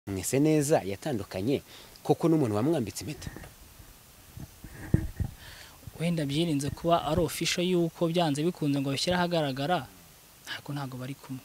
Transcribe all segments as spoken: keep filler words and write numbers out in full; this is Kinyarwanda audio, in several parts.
mwese neza yatandukanye koko n'umuntu wamwambitse impeta wenda byirinze kuba ari official yuko byanze bikunze ngo bishyira hagaragara ariko ntago bari kumwe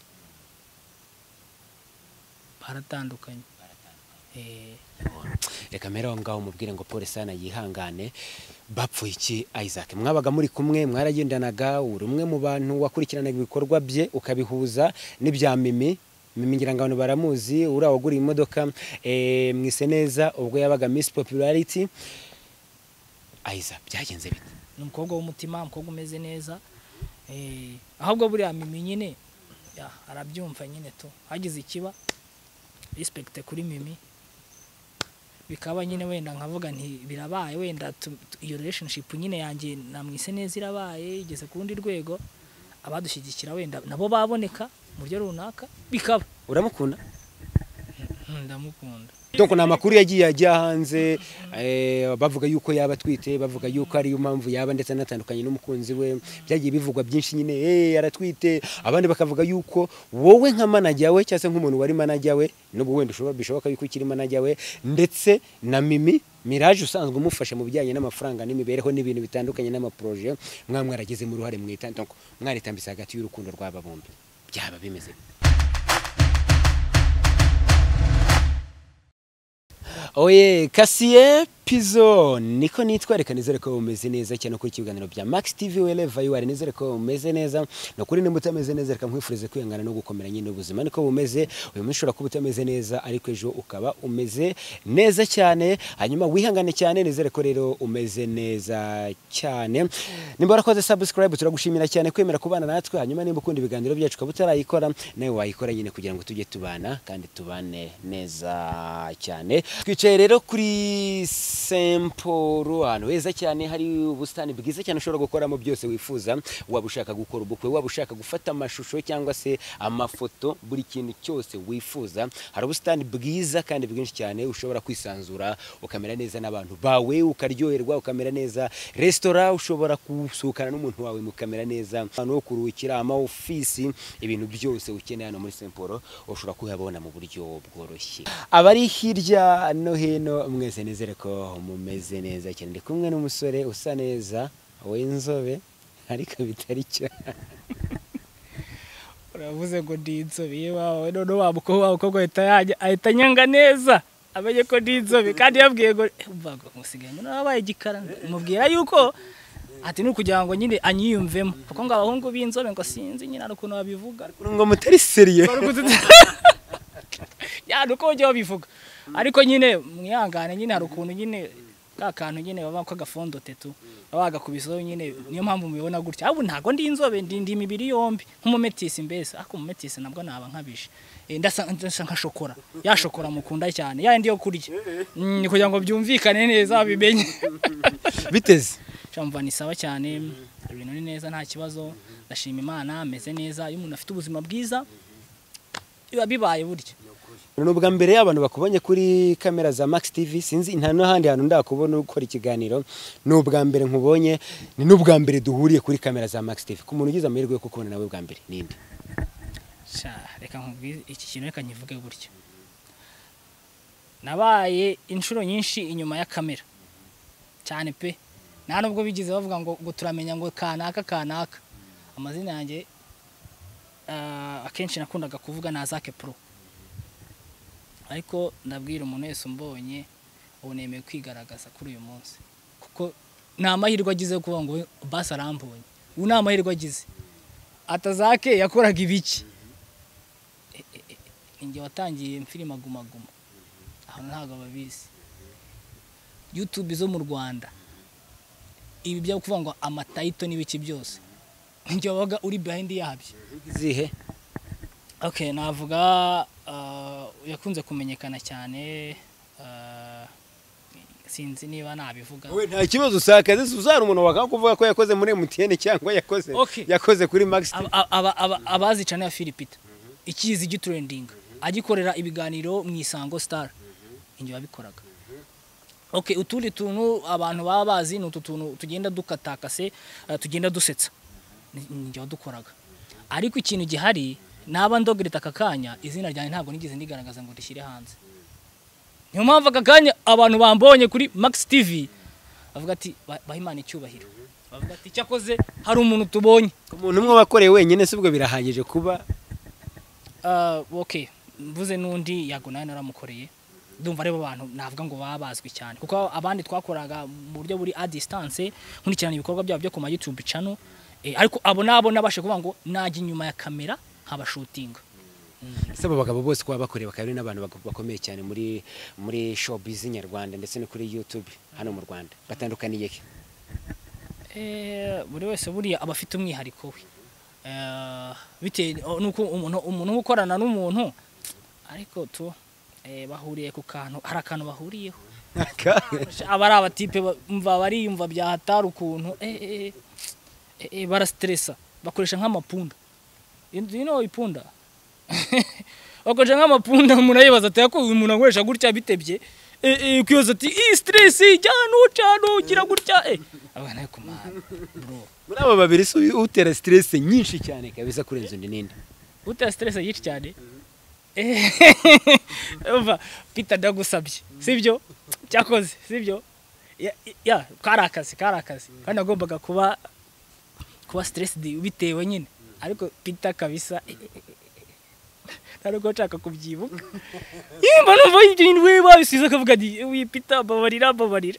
baratandukanye eh reka mero ngaho mubwire ngo pole sana yihangane bapfuye iki Isaac mwabaga muri kumwe mwaragendanaga urumwe mu bantu wakurikirana ibikorwa bye ukabihuza n'ibya Mimi Mimi ngira ngo abantu baramuzi urawagura imodoka eh mwise neza ubwo yabaga Miss Popularity Isaac byagenze bite n'umukobwa w'umutima umukobwa umeze neza eh ahubwo buri Mimi nyine ya arabyumva nyine to hagize ikiba respect kuri Mimi bikaba nyine wenda nkavuga nti birabaye wenda iyo relationship nyine yanjye namwise neza irabaye igeze ku rundi rwego abadushyigikira wenda nabo baboneka mu buryo runaka bikaba uramukunda ndamukunda donc na makuru yagiye ajya hanze eh bavuga yuko yaba twite bavuga yuko ari impamvu yaba ndetse natandukanye n'umukunzi we byagiye bivugwa byinshi nyine eh yaratwite abandi bakavuga yuko wowe nka manager we cyase nk'umuntu wari manager we n'ubu wenda ushobora bishoboka yuko ukiri manager we ndetse na Mimi Mirage usanzwe umufasha mu bijyanye n'amafaranga n'imibereho n'ibintu bitandukanye n'amaproje mwamwarageze mu ruhare mwita donc mwaritambisa hagati y'urukundo rw'aba bombi byaba bimeze Oye Kasiye Pizo niko nitwareka nizere ko umeze neza cyane ko ikiganiro bya Max T V wherever you are nizere ko umeze neza no kuri nimba utameze neza reka nkwifurize kwihangana no gukomera nyine ubuzima niko bumeze uyu munsi ushobora kuba utameze neza ariko ejo ukaba umeze neza cyane hanyuma wihangane cyane nizere ko rero umeze neza cyane nimba warakoze subscribe turagushimira cyane kwemera kubana natwe hanyuma nimba ukunda ibiganiro byacu ukaba utarayikora nawe wayikora nyine kugira ngo tujye tubana kandi tubane neza cyane twicaye rero kuri Semporo hano heza cyane hari ubustani bwiza cyane ushobora gukoramo byose wifuza waba ushaka gukora ubukwe waba ushaka gufata amashusho cyangwa se amafoto buri kintu cyose wifuza hari ubustani bwiza kandi bwinshi cyane ushobora kwisanzura ukamera neza n'abantu bawe ukaryoherwa ukamera neza restaurant ushobora kusukana n'umuntu wawe mukamera neza hano kuruhukira ama office ibintu byose ukeneye hano muri Semporo ushobora kuhabona mu buryo bworoshye abari hirya no hino mwese nizere ko mumeze neza cyane ndi kumwe n'umusore usa neza w'inzobe ariko bitari cyo uravuze ngo ndi inzobe wawe none wamukobwa wamukobwa ahita nyanga neza amenye ko ndi inzobe kandi yabwiye ngo umvaga musigaye none abaye igikara mubwira yuko ati no kugira ngo nyine anyiyumvemo kuko ngo abahungu b'inzobe ngo sinzi nyine arukuntu babivuga ngo mutari seriye ya nuko byo bivuga ariko nyine mwihangane nyine hari ukuntu nyine ka kantu nyine baba ko gafondo tetu abaga kubiso nyine niyo mpamvu mubibona gutya abo ntago ndi inzobe ndi ndi imibiri yombi nk'umumetisi mbese ako umumetisi nabwo naba nkabishe ndasa nka shokora ya shokora mukunda cyane ya ndi yo kurya kugira ngo byumvikane neza bimenye biteze cyamva ni sawa cyane ibintu ni neza nta kibazo ndashima Imana ameze neza iyo umuntu afite ubuzima bwiza biba bibaye buryo nubwa mbere y'abantu bakubonye kuri kamera za Max T V sinzi nta no handi hantu ndakubona ukora ikiganiro nubwa mbere nkubonye ni nubwa mbere duhuriye kuri kamera za Max T V ku muntu ugize amahirwe yo kukubona nawe bwa mbere ninde sha reka nkubwize iki kintu reka nyivuge gutyo nabaye inshuro nyinshi inyuma ya kamera cyane pe nta nubwo bigize bavuga ngo ngo turamenya ngo kanaka kanaka amazina yanjye akenshi nakundaga kuvuga na Zake Pro ariko ndabwira umuntu wese umbonye unemeye kwigaragaza kuri uyu munsi kuko nta mahirwe agize kuvuga ngo basi arambonye ubu nta mahirwe agize atazake yakoraga ibiki ninjye watangiye mfilima Guma Guma aho ntago babizi YouTube zo mu Rwanda ibi byo kuvuga ngo amatayito n'ibiki byose ninjye wabaga uri behind yabyo zihe okay navuga yakunze kumenyekana cyane sinzi niba nabivuga we nta kibazo usakaze uzara umuntu wakakuvuga ko yakoze muri M T N cyangwa yakoze yakoze kuri Max abazicana ya Philipita ikizi gitrending agikorera ibiganiro mu Isango Star inje babikoraga okay utundi tuntu abantu baba bazi n'utu tuntu tugenda dukatakase tugenda dusetsa inje wadukoraga ariko ikintu gihari naba ndogirita kakanya izina ryanjye ntabwo nigeze ndigaragaza ngo rishyire hanze niyo mpamvu aka kanya abantu bambonye kuri Max T V bavuga ati bahimana icyubahiro, bavuga ati cyakoze hari umuntu tubonye. Umuntu umwe wakoreye wenyine sibwo birahagije kuba uh, okay mvuze n'undi Yago nawe naramukoreye, ndumva rebo abantu navuga ngo babazwi cyane kuko abandi twakoraga mu buryo buri a distance nkurikirana ibikorwa byabo byo ku ma YouTube channel, eh, ariko abo nabo nabashe kuvuga ngo najya inyuma ya kamera haba shooting. Saba bagabo bose kwa bakoreye bakaba n'abantu bakomeye cyane muri muri showbiz nyarwanda ndetse no kuri YouTube hano mu Rwanda batandukaniye ke? Eh, buri wese buriya abafite umwihariko we. Eh, bite nuko umuntu umuntu ukorana n'umuntu ariko to eh bahuriye ku kantu, hari akantu bahuriyeho. Abari abatipe mva bariyumva bya hatari ukuntu eh eh eh bara stressa bakoresha nk'amapunda. You know ipunda bakoresha nk'amapunda umuntu ayibaza ati yako umuntu ankoresha gutya bitebye eh eh kwibaza ati i stress cyane cyane ugira gutya eh abana yo kumana bro. Muri abo babiri so utera stress nyinshi cyane kabisa kurenza undi ninde? Utera stress nyinshi cyane eh uva Peter ndagusabye sibyo cyakoze sibyo ya, ya karakazi karakazi kandi agombaga kuba kuba stress bitewe nyine, ariko Peter kabisa ntabwo nshaka kubyibuka yimba numva ibintu we babisize akavuga ati wi Peter babarira babarira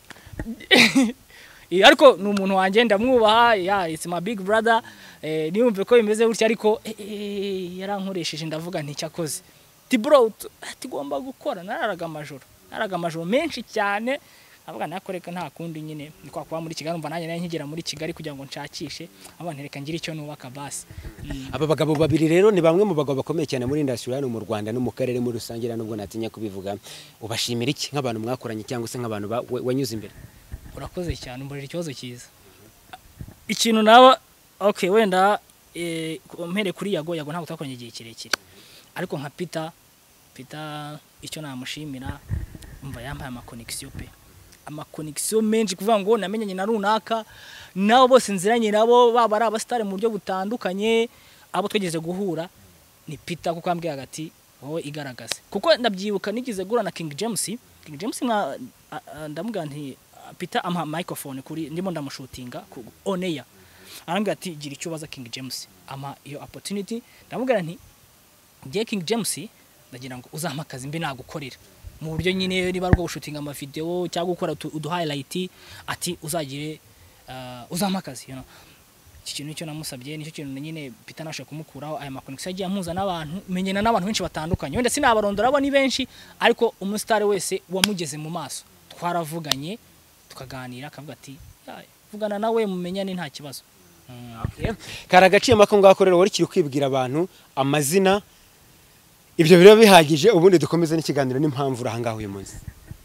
ariko ni umuntu wanjye ndamwubaha, ya it's my big brother, eh niyumve ko bimeze gutya ariko yarankoresheje ndavuga nti cyakoze ti bro tigomba gukora. Nararaga amajoro naraga amajoro menshi cyane avuga nakoreka nta kundi nyine nikwa kuba muri Kigali, umva nanjye nkigera muri Kigali kugira ngo nshakishe abantu reka ngira icyo nubaka basi. Aba bagabo babiri rero ni bamwe mu bagabo bakomeye cyane muri industry hano mu Rwanda no mu karere muri rusange nubwo natinya kubivuga. Ubashimira iki nk'abantu mwakoranye cyangwa se nk'abantu wanyuze imbere? Urakoze cyane umburira ikibazo cyiza. Ikintu nawe okay wenda eh mpere kuri Yago Yago ntabwo twakoranye igihe kirekire, ariko nka Peter Peter icyo namushimira umva yampaye ama connection pe, ama connection menshi kuvuga ngo namenyanye na runaka nabo bose nziranye nabo baba ari abastare mu buryo butandukanye, abo twegeze guhura ni Peter kuko ambwiye agati wowe igaragaze, kuko ndabyibuka nigize gura na King James King James mwa ndamuga nti Peter amha microphone kuri ndimo ndamushutinga on air, arambwira ati gira icyo baza King James ama iyo opportunity, ndamubwira nti je King James ndagira ngo uzampa akazi mbi nagukorera mu buryo nyine niba rwo gushutinga ama video cyangwa gukora udu highlight, ati uzagire uh, uzampa akazi you know. Ikintu cyo namusabye nicyo kintu nyine Peter nashe kumukuraho aya makonnection agiye ampuza n'abantu menyena n'abantu benshi batandukanye, wenda sinabarondora abo ni benshi ariko umustar wese wamugeze mu maso twaravuganye tukaganira akavuga ati vugana nawe mumenyane nta kibazo. Mm. Okay. Karagaciye mako ngakorera wari kiri kwibwira abantu amazina ibyo biro bihagije, ubundi dukomeze n'ikiganiro n'impamvu urahangaho uyu munsi.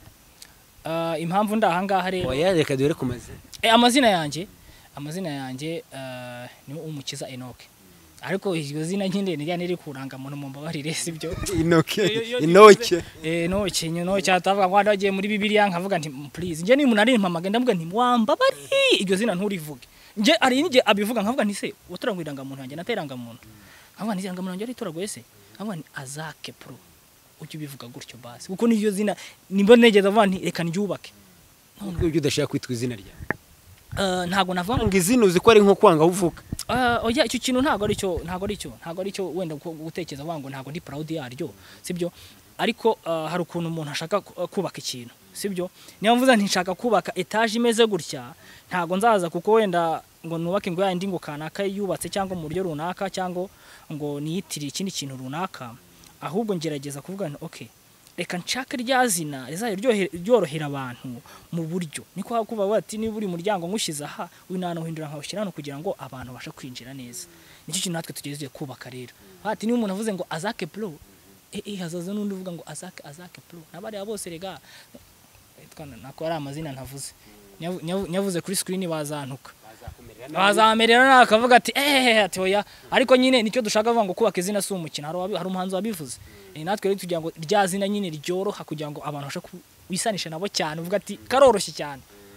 Uh, impamvu ndahangaha rero oya reka dore ku mazina. Eh amazina yanjye amazina yanjye uh, ni Umukiza Enoch, ariko iryo zina nyinde ni ryane rikuranga muntu mu mbabarire sibyo Enoch Enoch eh no kinyo cyatavuga ngo ndagiye muri Bibiliya nkavuga nti please nje ni umuntu ari impamaga ndavuga nti wambabari iryo zina nturivuge, nje ari nje abivuga nkavuga nti se uturangwiranga muntu yanjye nateranga muntu nkavuga nti iranga muntu yanjye ari turagwese nkavuga nti azake pro ujye bivuga gutyo basi kuko niyo zina nimba negeza avuga nti reka njyubake nubwo ibyo udashaka kwitwa izina rya Uh, ntago navuga ngo izina uzi ko ari nko kwanga uvuka. Uh, oya icyo kintu ntago ari cyo ntago ari cyo ntago ari cyo wenda gutekereza wango ntago ndi proud yaryo sibyo, ariko uh, hari ukuntu umuntu ashaka kubaka ikintu sibyo, niyo mvuza nti nshaka kubaka etage imeze gutya ntago nzaza kuko wenda ngo nubake ngo yandi ngo kanaka yubatse cyangwa mu buryo runaka cyangwa ngo niyitire ikindi kintu runaka, ahubwo ngerageza kuvuga nti okay reka nshaka ryazina rizaye ryorohera abantu mu buryo niko hakuba bati ni buri muryango ngushiza ha winana uhindura nkawushyirano kugira ngo abantu basha kwinjira neza. Nicyo kintu natwe tugeze kubaka rero, hati ni umuntu avuze ngo azake pro eh eh hazaza nundi uvuga ngo azake azake pro nabari bose rega twana nako ari amazina ntavuze nyavuze kuri screen bazantuka bazamerera nakavuga ati eh ati oya, ariko nyine nicyo dushaka vuga ngo kubaka izina si umukino, hari hari umuhanzi wabivuze eh natwe rero tugira ngo ryazina nyine ryoroha kugira ngo abantu basha wisanisha nabo cyane uvuga ati karoroshye cyane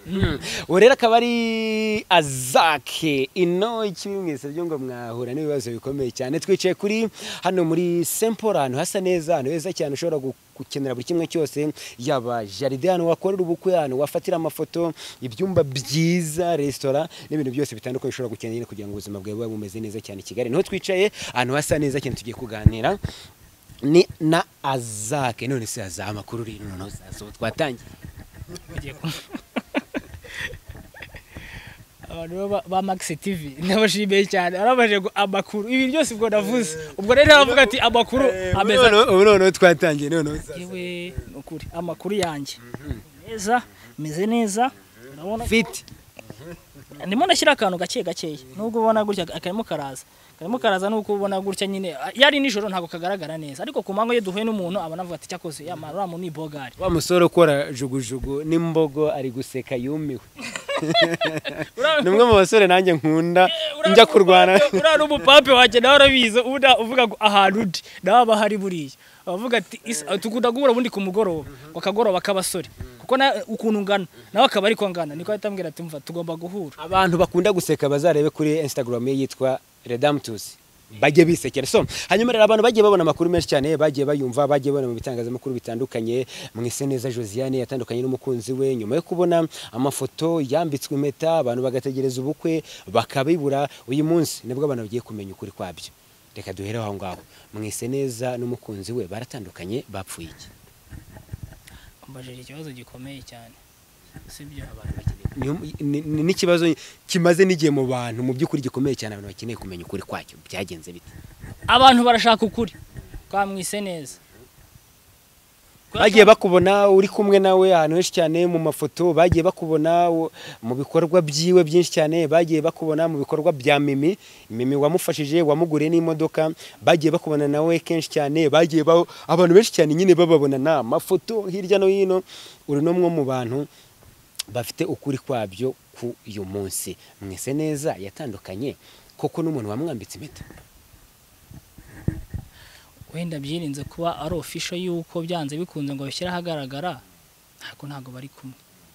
urera akaba ari Azake ino ikibi mwese byo ngo mwahura n'ibibazo bikomeye cyane twicaye kuri hano muri Simple ahantu hasa neza ahantu heza cyane ushobora gukenera buri kimwe cyose yaba jaride hano wakorera ubukwe hano wafatira amafoto ibyumba byiza restaurant n'ibintu byose bitandukanye ushobora gukenera kugira ngo ubuzima bwawe bube bumeze neza cyane Kigali niho twicaye ahantu hasa neza cyane tugiye kuganira ni na Azake none se azama kuri rino noneho zazo twatangiye abantu ba Max T V nabashimiye cyane arabaje amakuru ibi byose ubwo navuze ubwo rero aravuga ati amakuru ameza ubu none twatangiye none yewe ukuri amakuru yanjye neza meze neza urabona fit ndimo nashyira akantu gake gake nubwo ubona gutya akarimo karaza karimo karaza nuko ubona gutya nyine yari nijoro ntago kagaragara neza ariko ku mango ye duhuye n'umuntu abana avuga ati cyakoze ya mara mu ni bogari wa musore ukora jugujugu n'imbogo ari guseka yumiwe numwe mu basore nanjye nkunda njya kurwana urana umupape wake nawe arabiza ubuda uvuga ngo ahantu ndi naba hari buriye bavuga ati tukunda guhura bundi ku mugoroba wakagoroba kabasore kuko na ukuntu ngana nawe akaba ari ko ngana niko yatambwira ati mva tugomba guhura abantu bakunda guseka bazarebe kuri Instagram ye yitwa Redamtus bajye bisekera so hanyuma rero abantu bagiye babona amakuru menshi cyane bagiye bayumva bagiye babona mu bitangazamakuru bitandukanye mwise neza Josiane yatandukanye n'umukunzi we nyuma yo kubona amafoto yambitswe impeta abantu bagategereza ubukwe bakabibura uyu munsi nibwo abantu bagiye kumenya ukuri kwabyo reka duhere aho ngaho mwise neza n'umukunzi we baratandukanye bapfuye iki mbajije ikibazo gikomeye cyane sibyo abantu bakeneye n'ikibazo kimaze n'igihe mu bantu mu by'ukuri gikomeye cyane abantu bakeneye kumenya ukuri kwacyo byagenze bite abantu barashaka ukuri kwamwise neza bagiye bakubona uri kumwe nawe ahantu henshi cyane mu mafoto bagiye bakubona mu bikorwa byiwe byinshi cyane bagiye bakubona mu bikorwa bya Mimi Mimi wamufashije wamuguriye n'imodoka bagiye bakubona nawe kenshi cyane bagiye abantu benshi cyane nyine bababona na mafoto hirya no hino uri nomwe mu bantu bafite ukuri kwabyo ku uyu munsi mwese neza yatandukanye koko n'umuntu wamwambitse impeta wenda byirinze kuba ari official yuko byanze bikunze ngo bishyira hagaragara ariko ntago bari kumwe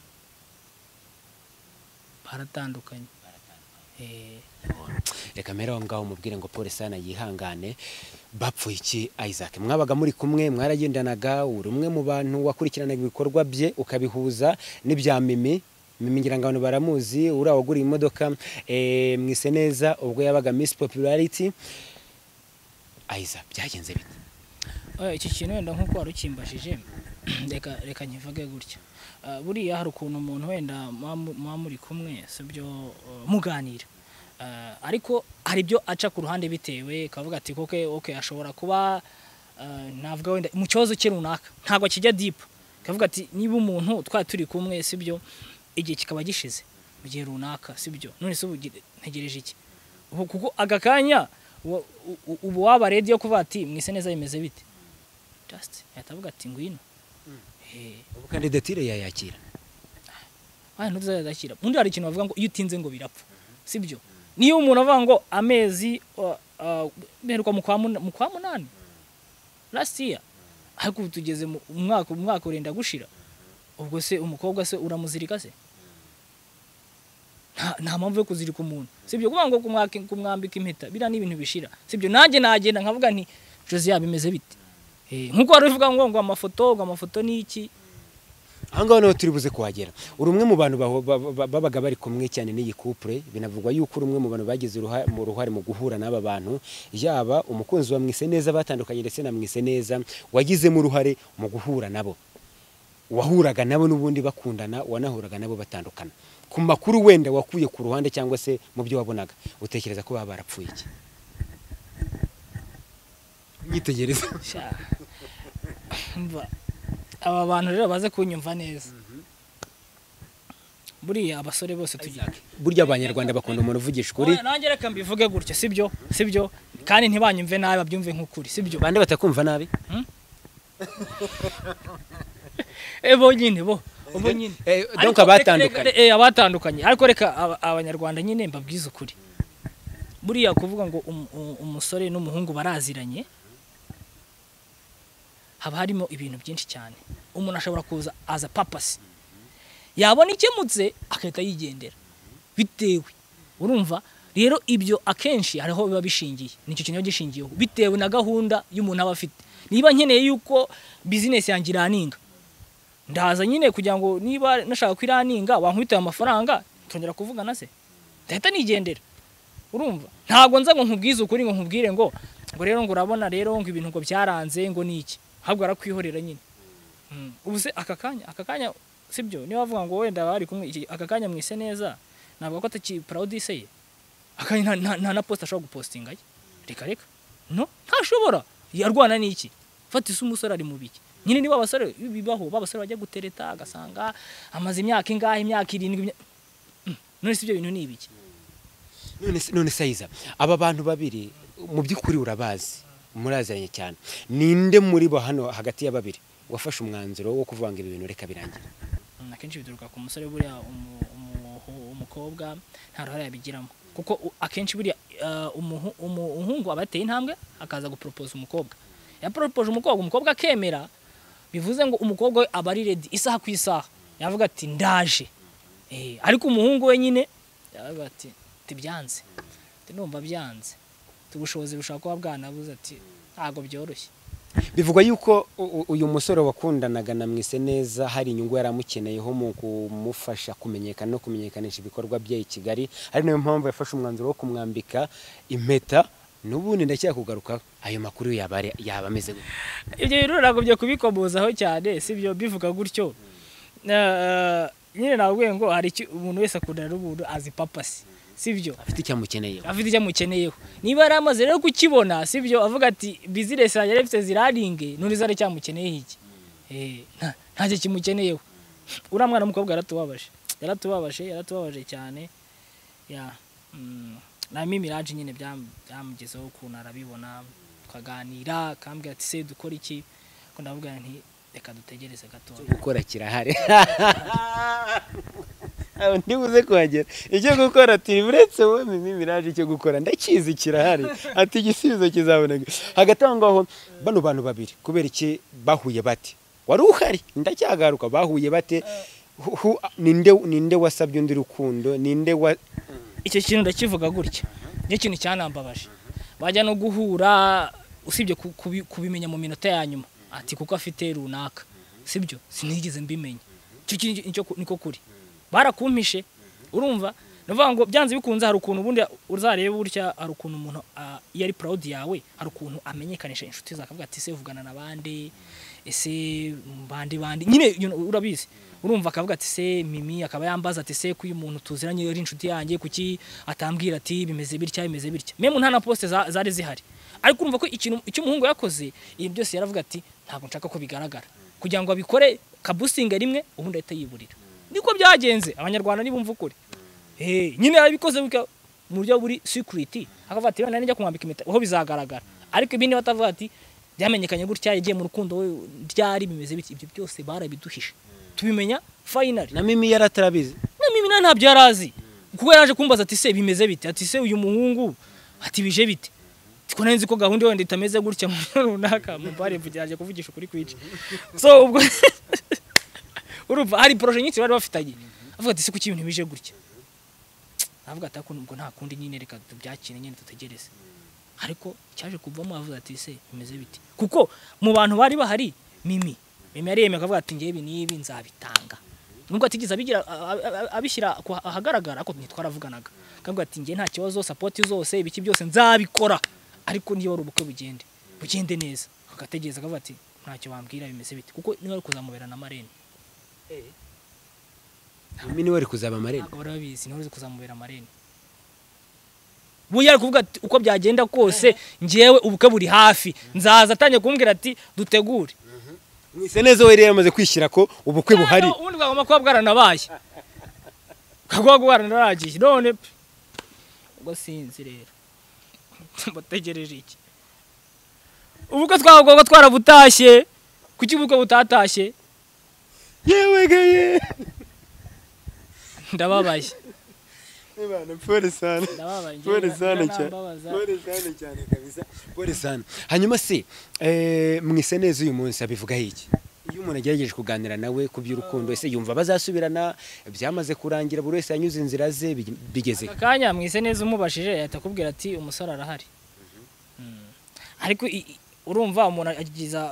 baratandukanye eh reka mera aho ngaho mubwire ngo pole sana yihangane bapfuye iki Isaac mwabaga muri kumwe mwaragendanaga uri umwe mu bantu wakurikiranaga ibikorwa bye ukabihuza n'ibya Mimi Mimi ngira ngo abantu baramuzi uri awaguriye imodoka eh mwise neza ubwo yabaga Miss Popularity Isaac byagenze bite oya iki kintu wenda nkuko warukimbashije reka reka nyivuge gutya buriya hari ukuntu umuntu wenda muri kumwe sibyo muganira ariko hari byo aca ku ruhande bitewe kavuga ati koke okay ashobora kuba navuga wenda mu cyozo cye runaka ntago kijya deep kavuga ati niba umuntu twa turi kumwe sibyo igihe kikaba gishize mu gihe runaka sibyo none se ntegereje iki kuko agakanya ubu waba ready yo kuvuga ati mwise neza bimeze bite just yatavuga ati ngwino eh ubu kandidatire yayakira ah ntuzayakira undi hari ikintu bavuga ngo iyo utinze ngo birapfa sibyo niyo umuntu avuga ngo amezi beruka mu kwa munani last year ariko tugeze mu mwaka umwaka urenda gushira ubwo se umukobwa se uramuzirika se nta mpamvu yo kuzirika umuntu sibyo kuvuga ngo kumwambika impeta bira n'ibintu bishira sibyo nanjye nagenda nkavuga nti Josiane bimeze bite eh nkuko wari uvuga ngo ngo amafoto ngo amafoto ni iki ahangaho no turi buze kuhagera uri umwe mu bantu babaga bari kumwe cyane n'iyi couple binavugwa yuko uri umwe mu bantu bagize mu ruhare mu guhura n'aba bantu yaba umukunzi wa mwise neza batandukanye ndetse na mwise neza wagize mu ruhare mu guhura nabo wahuraga nabo n'ubundi bakundana wanahuraga nabo batandukana ku makuru wenda wakuye ku ruhande cyangwa se mu byo wabonaga utekereza ko baba barapfuye iki nyitegereza aba bantu rero baze kunyumva neza buriya abasore bose tugiye burya abanyarwanda bakunda umuntu uvugisha ukuri nanjye reka mbivuge gutya sibyo sibyo kandi ntibanyumve nabi babyumve nk'ukuri sibyo bande batakumva nabi ebo nyine bo ubu nyine donc abatandukanye eh abatandukanye ariko reka abanyarwanda nyine mbabwiza ukuri buriya kuvuga ngo umusore n'umuhungu baraziranye haba harimo ibintu byinshi cyane umuntu ashobora kuza aza purpose yabona ikemutse akahita yigendera bitewe urumva rero ibyo akenshi hariho biba bishingiye nicyo kintu gishingiyeho bitewe na gahunda y'umuntu aba afite niba nkeneye yuko business yanjye iraninga ndaza nyine kugira ngo niba nashaka kwiraninga wankubita amafaranga tongera kuvugana se ndahita nigendera urumva ntago nza ngo nkubwize ukuri ngo nkubwire ngo ngo rero ngo urabona rero ngo ibintu ngo byaranze ngo niki ahubwo arakwihorera nyine ubu se aka kanya aka kanya sibyo niba bavuga ngo wenda bari kumwe aka kanya mwise neza ntabwo ko ataki proud ise akanya nta na post ashobora gupostinga reka reka no ntashobora yarwana niki fata ise umusore ari mu biki nyine niba abasore bibaho babasore bajya gutereta agasanga amaze imyaka ingahe imyaka irindwi none sibyo bintu ni ibiki none none sayiza aba bantu babiri mu by'ukuri urabazi muraziranye cyane ninde muri bo hano hagati ya babiri wafashe umwanzuro wo kuvanga ibi bintu reka birangira akenshi biduruka ku musore buriya umukobwa nta ruhare yabigiramo kuko akenshi buriya umuhungu abateye intambwe akaza gupropose umukobwa ya propose umukobwa umukobwa akemera bivuze ngo umukobwa we aba ari ready isaha ku isaha yavuga ati ndaje eh ariko umuhungu we nyine yavuga ati tibyanze ndumva byanze tubushobozi bushaka kuba bwanabuze ati ntago byoroshye bivugwa yuko uyu musore wakundanaga na mwise neza hari inyungu yaramukeneyeho mu kumufasha kumenyekana no kumenyekanisha ibikorwa bye i Kigali ari nayo mpamvu yafashe umwanzuro wo kumwambika impeta nubundi ndacyaka kugaruka ayo makuru yabare yaba ameze gute ibyo rero nagobye kubikomozaho cyane sibyo bivuga gutyo nyine nabwiye ngo hari umuntu wese akundana n'umuntu azi papasi sibyo afite icyamukeneyeho afite icyamukeneyeho niba yaramaze rero kukibona sibyo avuga ati business yanjye yarifite ziraringe none zari cyamukeneye iki eh ntaje kimukeneyeho uramwana umukobwa yaratubabaje yaratubabaje yaratubabaje cyane ya na mimi raje nyine byamugezeho ukuntu arabibona twaganira kambwira ati se dukora iki ko ndavuga nti reka dutegereze gato gukora kirahari ndibuze kuhagera icyo gukora ati buretse wowe mimi raje icyo gukora ndakizi kirahari ati igisubizo kizaboneka hagati aho ngaho bano bantu babiri kubera iki bahuye bate wari uhari ndacyagaruka bahuye bate ninde ninde wasabye undi rukundo ninde wa icyo kintu ndakivuga gutya ni ikintu cyanambabaje bajya no guhura usibye kubimenya mu minota ya nyuma ati kuko afite runaka sibyo sinigeze mbimenya icyo kintu niko kuri barakumpishe urumva navuga ngo byanze bikunze hari ukuntu ubundi uzarebe burya hari ukuntu umuntu iyo ari proud yawe hari ukuntu amenyekanisha inshuti zakavuga ati se vugana nabande ese bandi bandi nyine urabizi urumva akavuga ati se mimi akaba yambaza ati se kuyu muntu tuziranye ari inshuti yanjye kuki atambwira ati bimeze bitya bimeze bitya meme nta na poste zari zihari ariko urumva ko ikintu icyo umuhungu yakoze ibi byose yaravuga ati ntabwo nshaka ko bigaragara kugira ngo abikore kabusinga rimwe ubundi ahita yiburira niko byagenze abanyarwanda nibumva ukuri eh nyine abikoze mu buryo buri secret akavuga ati bana njya kumwambika impeta aho bizagaragara ariko ibindi batavuga ati byamenyekanye gutya yagiye mu rukundo we ryari bimeze biti ibyo byose barabiduhishe tubimenya finally na mimi yaratarabizi na mimi ntabyo yarazi kuko yaraje kumbaza ati se bimeze bite ati se uyu muhungu ati bije bite tiko nenzi ko gahunda wenda itameze gutya mu runaka mu bare vugiraje kuvugisha kuri kwica so ubwo urumva hari projet nyinshi bari bafitanye avuga ati se kuki ibintu bije gutya avuga ati ko nubwo nta kundi nyine reka tubyakire nyine tutegereze ariko cyaje kuvamo avuga ati se bimeze bite kuko mu bantu bari bahari mimi mimi yari yemeye akavuga ati ngiye ibi nibi nzabitanga nubwo atigize abigira abishyira ahagaragara ako ntitwaravuganaga akavuga ati ngiye nta kibazo support zose ibiki byose nzabikora ariko niyo wari ubukwe bugende bugende neza akategereza akavuga ati ntacyo bambwira bimeze bite kuko niwe ari kuzamubera na marene eh mimi niwe ari kuzaba marene ntabwo barabizi niwe ari kuzamubera marene buya kuvuga uko byagenda kose ngewe ubukwe buri hafi nzaza atanye kumbwira ati dutegure mwise neza we rero yamaze kwishyira ko ubukwe buhari ubundi bwagomba kuba bwaranabaye kagwa bwaranagiye none ubwo sinzi rero bategereje iki ubukwe twagomba twarabutashye kuki ubukwe butatashye yewe gaye ndababaye Ibana pole sana. Pole sana cyane. Pole sana cyane kabisa. Pole sana. Hanyuma se eh mwise neza uyu munsi abivuga iki? iyo umuntu agerageje kuganira nawe ku by'urukundo ese yumva bazasubirana byamaze kurangira buri wese yanyuze inzira ze bigeze akanya mwise neza umubashije yahita akubwira ati umusore arahari ariko urumva umuntu agiza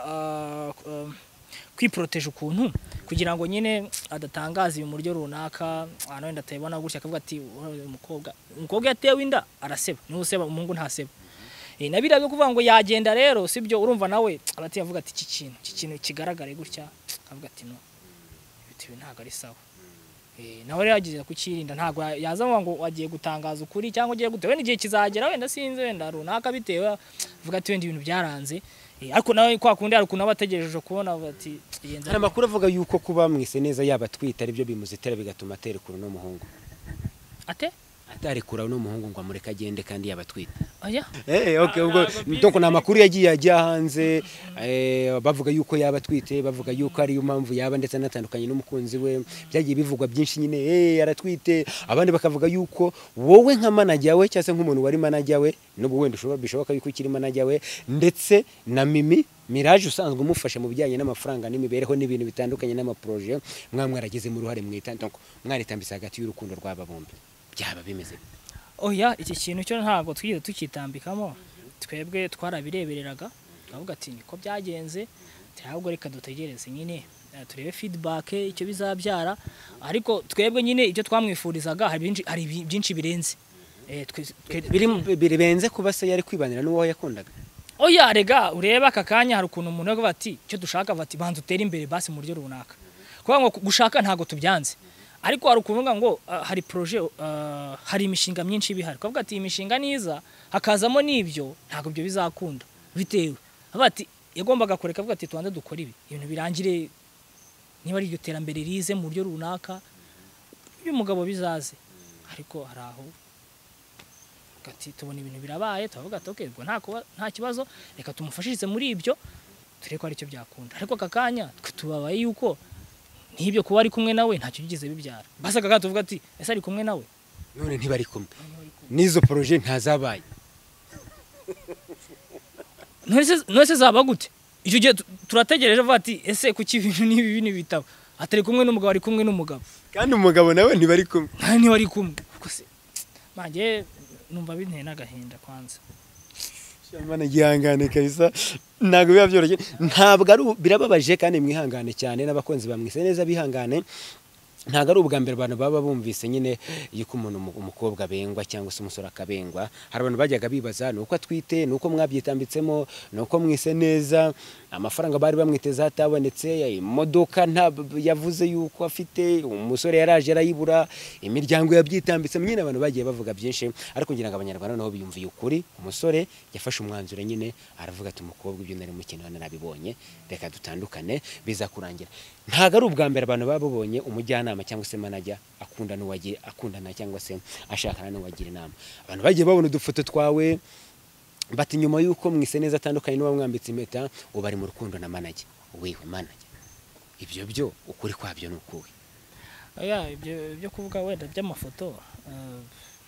kwiproteje ukuntu kugira ngo nyine adatangaza mu buryo runaka hano wenda atayibona gutya akavuga ati umukobwa umukobwa yatewe inda araseba niwe useba umuhungu ntaseba eh nabira byo kuvuga ngo yagenda rero sibyo urumva nawe abati yavuga ati iki kintu iki kintu kigaragare gutya akavuga ati no bitiwe ntago ari sawa eh nawe rero yagize kukirinda ntago yazavuga ngo wagiye gutangaza ukuri cyangwa ugiye gutewe n'igihe kizagera wenda sinze wenda runaka bitewe avuga ati wenda ibintu byaranze ariko nawe kwa kundi ari kunaba ategereje kubona bati hari amakuru avuga yuko kuba mwise neza yaba twita ari byo bimuzitera bigatuma aterekura no muhungu ate atarekura no muhungu ngo amureka agende kandi yaba twita aya eh okay ubwo donc na makuru yagiye ajya hanze eh bavuga yuko yaba twite bavuga yuko ari impamvu yaba ndetse natandukanye n'umukunzi we byagiye bivugwa byinshi nyine eh yaratwite abandi bakavuga yuko wowe nka manager we cyase nk'umuntu wari manager we n'ubu wenda ushobora bishoboka yuko ukiri manager we ndetse na Mimi Mirage usanzwe umufasha mu bijyanye n'amafaranga n'imibereho n'ibintu bitandukanye n'amaproje mwamwe arageze mu ruhare mwita donc mwaritambisa hagati y'urukundo rw'aba bombi byaba bimeze oya iki kintu cyo ntago twize tukitambikamo twebwe twarabirebereraga twavuga ati niko byagenze cyangwa reka dutegereze nyine turebe feedback icyo bizabyara ariko twebwe nyine icyo twamwifurizaga hari byinshi birenze eh birenze kuba se yari kwibanira n'uwo yakundaga oya rega ureba akakanya hari ukuntu umuntu yavuga ati cyo dushaka bati banza utere imbere basi mu buryo runaka kuba ngo gushaka ntago tubyanze ariko hari ukuvuga ngo uh, hari projet uh, hari imishinga myinshi bihari kuvuga ati imishinga niza hakazamo nibyo ntago byo bizakunda bitewe abati yagombaga kureka avuga ati tubanze dukora ibi ibintu birangire niba ari iryo terambere rize mu buryo runaka uyu mugabo bizaze ariko hari aho ati tubona ibintu birabaye tuvuga ati okay ubwo nta kuba nta kibazo reka tumufashirize muri ibyo tureko ari cyo byakunda ariko akakanya tubabaye yuko nibyo kuba ari kumwe nawe ntacyo yigeze bibyara basaga gato tuvuga ati ese ari kumwe nawe none ntibari kumwe nizo projet ntazabaye none zaba gute icyo gihe turategereje avuga ati ese kuki ibintu nibi bini bitabo atari kumwe n'umugabo ari kumwe n'umugabo kandi umugabo nawe ntibari kumwe ntibari kumwe kose manje numva binteye n'agahinda kwanza Shamana gihangane kabisa ntago biba byoroshye ntabwo ari birababaje kandi mwihangane cyane n'abakonzi bamwise neza bihangane ntago ari ubwa mbere abantu baba bumvise nyine yuko umuntu umukobwa bengwa cyangwa se umusore akabengwa hari abantu bajyaga bibaza nuko atwite nuko mwabyitambitsemo nuko mwise neza amafaranga bari bamwiteza atabonetse imodoka nta yavuze yuko afite umusore yaraje arayibura imiryango yabyitambitse nyine abantu bagiye bavuga byinshi ariko ngira ngo abanyarwanda naho biyumviye ukuri umusore yafashe umwanzuro nyine aravuga ati umukobwa ibyo nari mukino narabibonye reka dutandukane biza kurangira ntago ari ubwa mbere abantu babubonye umujyanama cyangwa se manager akunda n'uwagiye akundana cyangwa se ashakana n'uwagira inama abantu bagiye babona udufoto twawe bati nyuma yuko mwise neza atandukanye n'uwa mwambitse impeta ubari mu rukundo na manager wiwe manager ibyo byo ukuri kwabyo nukuwe oya ibyo byo kuvuga wenda by'amafoto uh,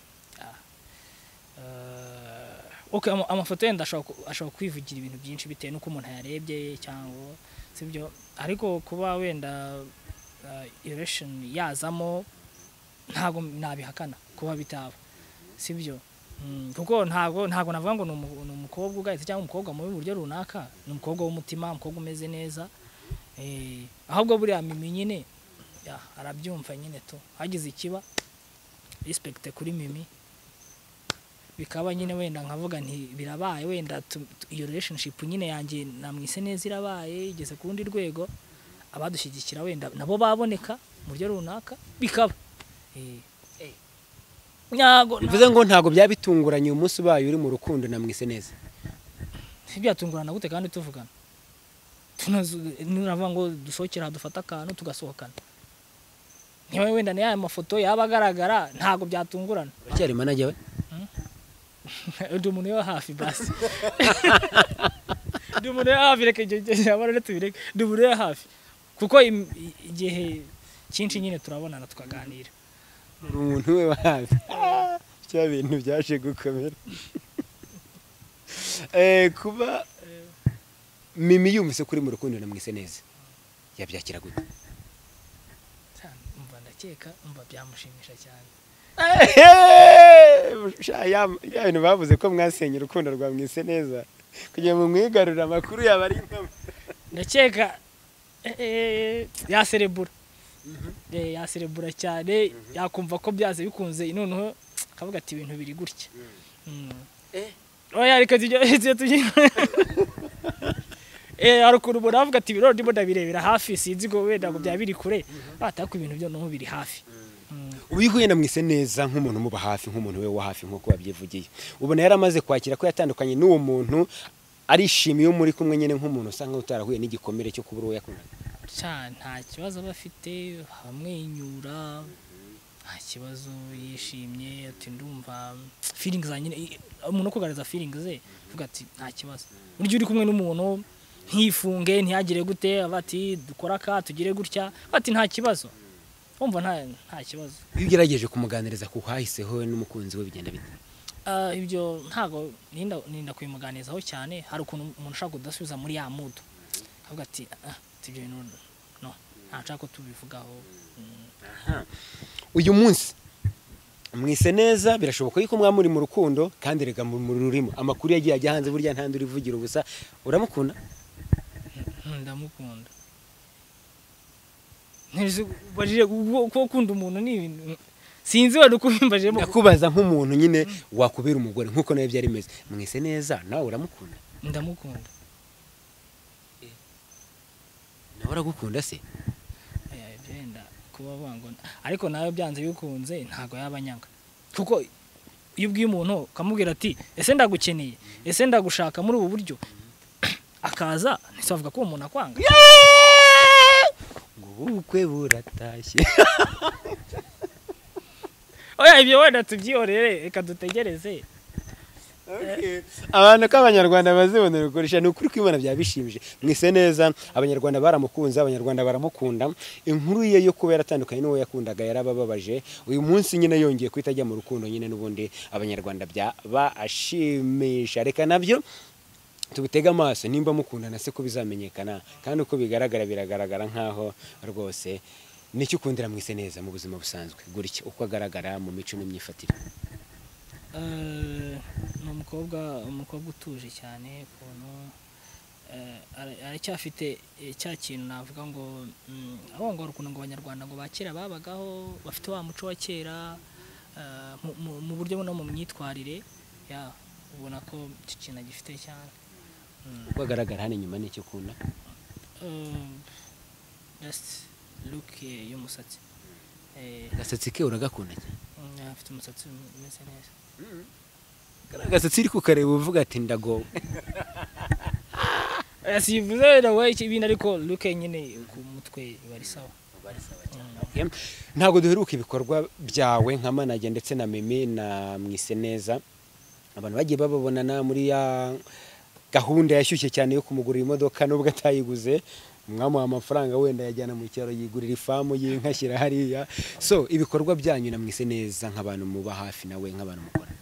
uh, okay amafoto yenda ashobora kwivugira ibintu byinshi bitewe nuko umuntu yarebye cyangwa sibyo ariko kuba wenda irration yazamo ntago nabihakana kuba bitaba sibyo kuko ntago ntago navuga ngo ni umukobwa ugahita cyangwa umukobwa mu buryo runaka ni umukobwa w'umutima umukobwa umeze neza eh ahubwo buri amimi nyine ya arabyumva nyine to hagize ikiba respect kuri Mimi bikaba nyine wenda nkavuga nti birabaye wenda iyo relationship nyine yanjye namwise neza irabaye igeze ku rundi rwego abadushyigikira wenda nabo baboneka mu buryo runaka bikaba eh nyago bivuze ngo ntago byabitunguranye umunsi ubaye uri mu rukundo namwise neza byatungurana gute kandi tuvugana tunavuga ngo dusohokera dufata akantu tugasohokana niba wenda ni aya mafoto yabagaragara ntago byatungurana cyari manager we ndi umuntu yo hafi basi ndi umuntu yo hafi reka igihe abana tubireke ndi umuntu yo hafi kuko igihe cyinshi nyine turabonana tukaganira umuntu we hafi cya bintu byaje gukomera eh kuba Mimi yumvise kuri mu rukundo namwise neza yabyakira gute? umva ndakeka umva byamushimisha cyane. ya bintu bavuze ko mwasenye urukundo rwa mwise neza kugira ngo mwigarurire amakuru yaba ari impamo. Ndakeka yaserebura yaserebura cyane, yakumva ko byaze bikunze noneho akavuga ati ibintu biri gutya. Oya reka tujye tujye eh arukuru buravuga ati biro ndimo ndabirebera hafi sinzi go wenda ngo bya biri kure bataka ibintu byo no biri hafi. Ubihuye na mwise neza nk'umuntu muba hafi nk'umuntu we wa hafi nkuko babyivugiye, ubona yaramaze kwakira ko yatandukanye n'uwo muntu, arishimiye muri kumwe nyene nk'umuntu usanga utarahuye n'igikomere cyo kubura uwo yakunda cyane. Nta kibazo bafite, bamwenyura, nta kibazo, yishimye ati ndumva feelings zanyine. Umuntu kugaragaza feelings ze vuga ati nta kibazo. Buryo uri kumwe n'umuntu ntifunge ntiyagire gute abati dukora ka tugire gutya ati nta kibazo, umva nta nta kibazo. Iyo ugerageje kumuganiriza ku hahiseho n'umukunzi we bigenda bite? Ah ibyo ntago ninda ninda kwimuganizaho cyane. Hari ukuntu umuntu ushaka kudasubiza muri ya mood avuga ati ah tibyo no no ntaca ko tubivugaho. Uyu munsi mwise neza birashoboka yuko mwamuri mu rukundo kandi rega mu rurimo amakuru yagiye ajya hanze burya ntandi urivugira ubusa. Uramukunda? Ndamukunda. Ntizi bajije ko kunda umuntu ni ibintu sinzi wari kubimbajemo. Ndakubaza nk'umuntu nyine wakubera umugore nkuko nawe byari meze. Mwise neza nawe uramukunda? Ndamukunda. Nawe uragukunda se? Eh byenda kuba bango ariko nawe byanze bikunze ntago yabanyanga. Kuko iyo ubwiye umuntu kamubwira ati ese ndagukeneye, ese ndagushaka muri ubu buryo akaza ntisavuga ko umuntu akwanga. Ubukwe buratashye. Oya ibyo wenda tubyihorere reka dutegereze. Okay. Abantu k'abanyarwanda bazibonera ukoresha n'ukuri kw'Imana byabishimije. Mwise neza abanyarwanda baramukunze, abanyarwanda baramukunda. Inkuru ye yo kuba yaratandukanye n'uwo yakundaga yarabababaje. Uyu munsi nyine yongeye kwita ajya mu rukundo nyine n'ubundi abanyarwanda bya bashimisha. Reka nabyo tubitega amaso nimba mukundana se ko bizamenyekana kandi uko bigaragara biragaragara nkaho rwose. Nicyo ukundira mwise neza mu buzima busanzwe gutya uko agaragara mu mico n'imyifatire? Eh no mukobwa umukobwa utuje cyane kuntu eh aracyafite cya kintu navuga ngo abo ngo rukundo ngo abanyarwanda ngo bakira babagaho bafite wa muco wa kera mu buryo no mu myitwarire ya ubona ko ikintu gifite cyane. Uko agaragara hano inyuma n'icyo ukunda? Just look y'umusatsi. Gasatsi ke uragakunda cyane? Afite umusatsi umeze neza. Gasatsi iri kukareba uvuga ati ndagowe. Sivuze nawe ibintu ariko look nyine ku mutwe bari sawa. Ntabwo duheruka ibikorwa byawe nka manager ndetse na Mimi na mwise neza. Abantu bagiye bababonana muri ya gahunda yashyushye cyane yo kumugurira imodoka nubwo atayiguze, mwamuha amafaranga wenda yajyana mu cyaro yigurira ifamu y'inka shyira hariya. So ibikorwa byanyu na mwise neza nk'abantu muba hafi nawe nk'abantu mukora?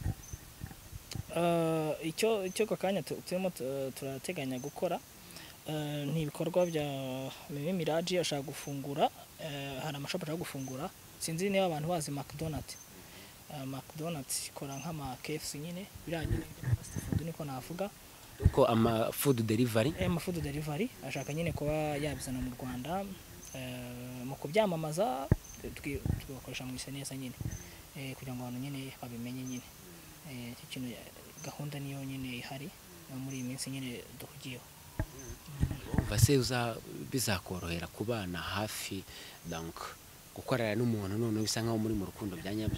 Uh, icyo icyo kakanya turimo turateganya gukora ni ibikorwa bya Mimi Mirage ashaka gufungura. Hari amashop ashaka gufungura, sinzi niba abantu bazi McDonald's. McDonald's ikora nk'ama K F C nyine biranye fast food niko navuga uko ama food delivery. Eh ama food delivery ashaka nyine kuba yabizana mu Rwanda mu kubyamamaza tugakoresha mwise neza nyine eh kugira ngo abantu nyine babimenye nyine eh iki kintu gahunda niyo nyine ihari muri iyi minsi nyine duhugiyeho. Base uza bizakorohera kubana hafi donc gukorera n'umuntu none bisa nkaho muri mu rukundo byanyabyo?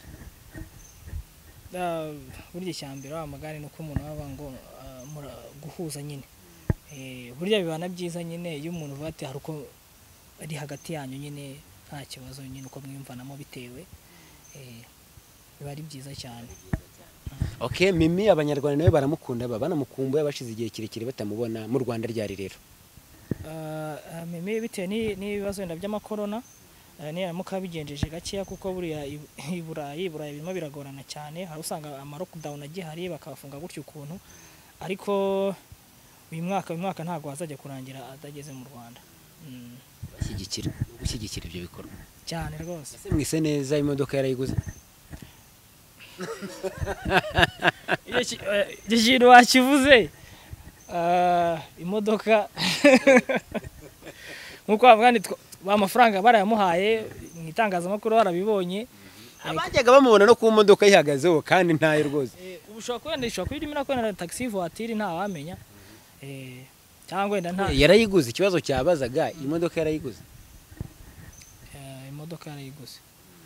Da burya cyambere amagare nuko umuntu baba ngo guhuza nyine eh burya bibana byiza nyine iyo umuntu bati hari uko ari hagati yanyu nyine nta kibazo nyine uko mwimvanamo bitewe eh biba ari byiza cyane. Okay, Mimi abanyarwanda nawe baramukunda baba banamukumbuye bashize igihe kirekire batamubona mu Rwanda ryari rero? Uh, Mimi bitewe ni ibibazo wenda by'amakorona ni aramuka bigenjeje gakeya kuko buriya iburayi iburayi birimo biragorana cyane, hari usanga ama lockdown agihari bakafunga gutyo ukuntu, ariko uyu mwaka uyu mwaka ntago hazajya kurangira atageze mu Rwanda. bashyigikira gushyigikira ibyo bikorwa cyane rwose. ese mwise neza imodoka yarayiguze icyo kintu wakivuze imodoka nk'uko amafaranga barayamuhaye mu itangazamakuru barabibonye, abajyaga bamubona no ku modoka yihagazeho kandi ntayo rwose. ubu ushobora kwenda ishobora kuba irimo irakorana na taxi voiture ntawamenya, cyangwa wenda nta yarayiguze. Ikibazo cyabazaga imodoka yarayiguze, imodoka yarayiguze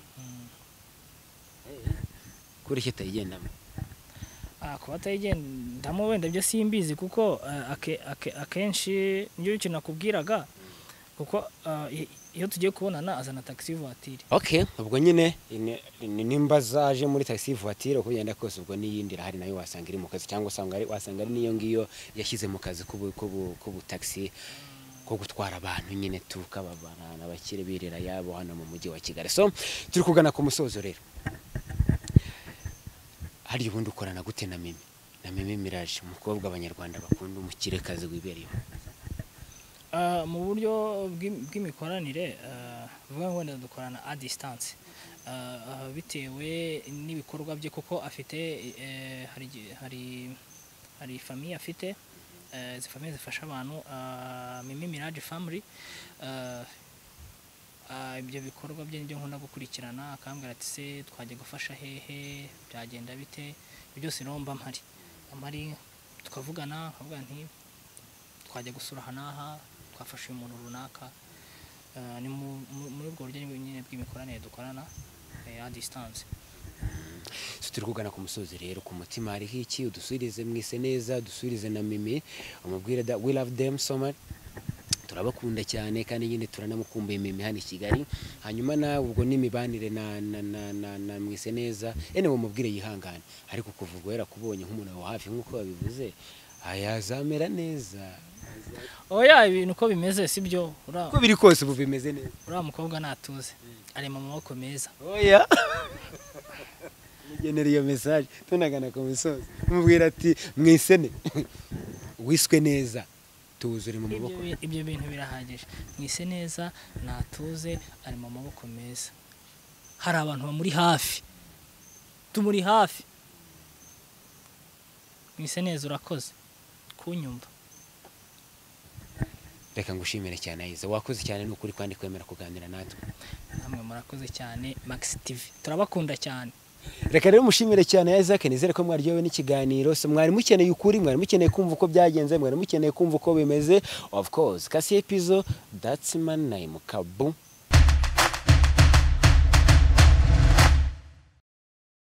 kuri chita yigendamo. Ah, kuba atayigendamo wenda byo simbizi kuko akenshi niyo kintu nakubwiraga, kuko iyo tugiye kubonana azana taxi voiture. Okay, ubwo nyine nimba zaje muri taxi voiture uko yenda kose, ubwo niyindi hari nayo wasanga iri mu kazi, cyangwa usanga ari wasanga ari niyo ngiyo yashyize mu kazi kubu taxi ko gutwara abantu nyine tukababana n'abakire birira yabo hano mu mujyi wa Kigali. So turi kugana ku musozo rero, hari ubundi ukorana gute na Mimi na Mimi Mirage, umukobwa abanyarwanda bakunda umukirekazi wibereye Uh, mu buryo bw'imikoranire vuga ngo wenda dukorana a distance uh, bitewe n'ibikorwa bye, kuko afite uh, hari hari hari famille afite uh, izi famille zifasha abantu uh, Mimi Mirage family uh, uh, ibyo bikorwa bye nibyo nkunda gukurikirana, akambwira ati se twajya gufasha hehe, byagenda bite, byose nomba mpari amari tukavugana, akavuga nti twajya gusura hanaha, twafashe umuntu runaka, ni muri ubwo buryo nyine bw'imikoranire dukorana a distance. So turi kugana ku musozi rero, ku mutima hariho iki udusubirize mwise neza, dusubirize na Mimi umubwire that we love them so much, turabakunda cyane kandi nyine turanamukumbuye Mimi hano i Kigali. Hanyuma nawe ubwo n'imibanire na na na na mwise neza ene mumubwire yihangane, ariko kuvuga era kubonye nk'umuntu wa hafi nk'uko babivuze ayazamera neza. Oya, ibintu uko bimeze sibyo, uko biri kose ubu bimeze neza. Uriya mukobwa natuze ari mu maboko meza. Oya mugenera iyo message tunagana ku musozi, umubwira ati mwisene wiswe neza, tuzure mu maboko. Ibyo bintu birahagije, mwise neza natuze ari mu maboko meza. Hari abantu bamuri hafi, tumuri hafi. Mwise neza urakoze kunyumva. Reka ngushimire cyane Aiza, wakoze cyane n'ukuri kandi kwemera kuganira natwe. Namwe murakoze cyane Max T V, turabakunda cyane. Reka rero mushimire cyane Aiza, nizere ko mwaryowe n'ikiganiro. So mwari mukeneye ukuri, mwari mukeneye kumva uko byagenze, mwari mukeneye kumva uko bimeze. Of course, kasi episode that's my name Kabu.